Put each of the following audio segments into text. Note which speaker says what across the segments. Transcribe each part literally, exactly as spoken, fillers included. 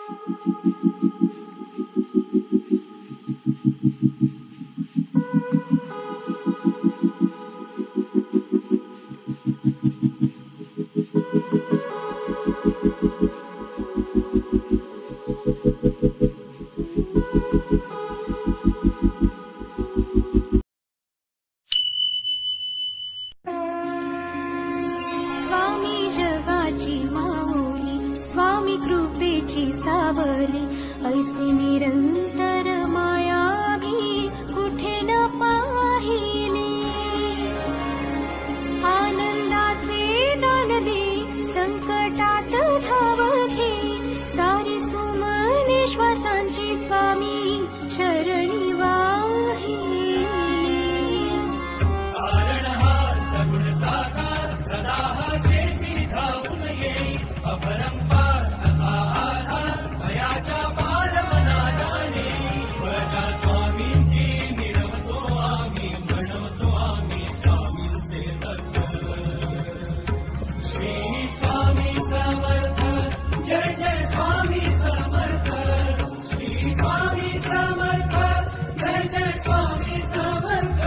Speaker 1: स्वामी कृपेची सावली ऐसी निरंतर माया भी कुठे न पाहिली आनंदाचे दान दे संकटात धाव घे सारी सुमने श्वासांची स्वामी चरणी वाहिली
Speaker 2: अपरंपार असाधार भयाच्या पालमना जाणे बळा स्वामींची मिरवतो आम्ही म्हणवतो आम्ही स्वामींचे दर्शन श्री स्वामी समर्थ जय जय स्वामी समर्थ श्री स्वामी समर्थ जय जय स्वामी समर्थ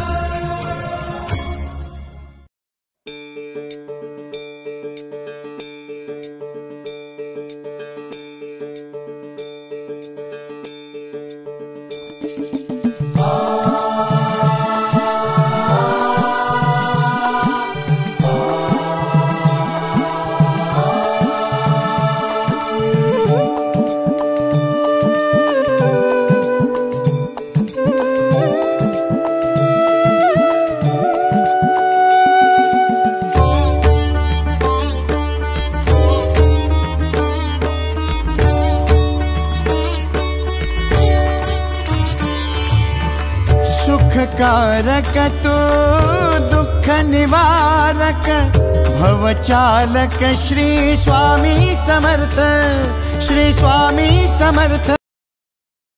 Speaker 3: कारक तो दुख निवारक भवचालक श्री स्वामी समर्थ श्री स्वामी समर्थ।